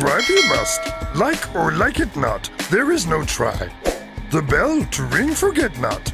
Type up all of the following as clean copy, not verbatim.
Subscribe you must. Like or like it not, there is no try. The bell to ring forget not.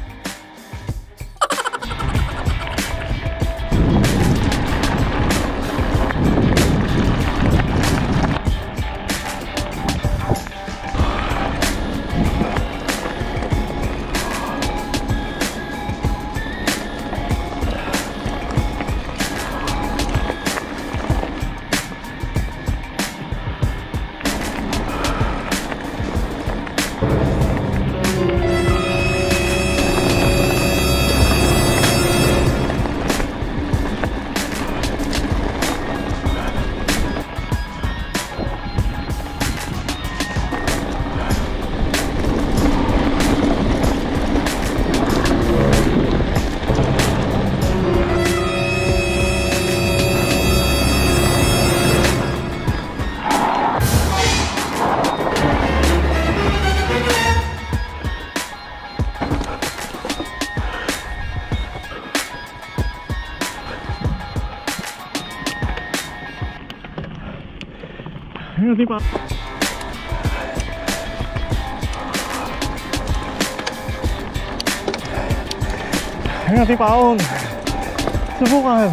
Hati paun. Subukan.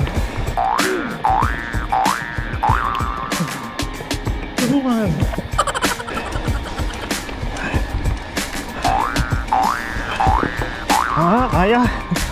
Subukan. Ah, kaya.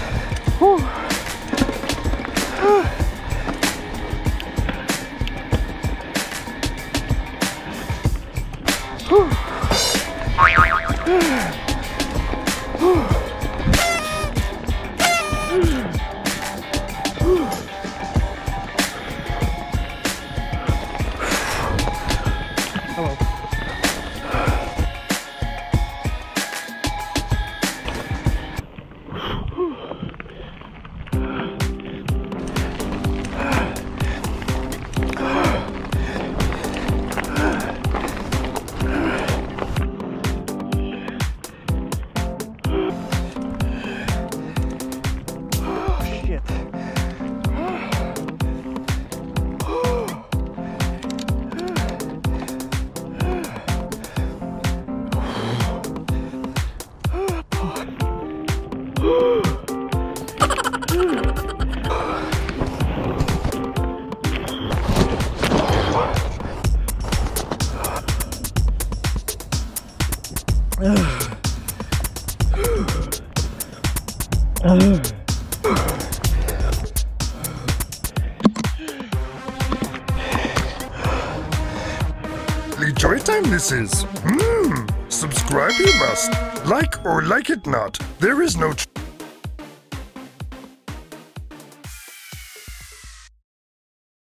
Joy time this is. Subscribe you must. Like or like it not, there is no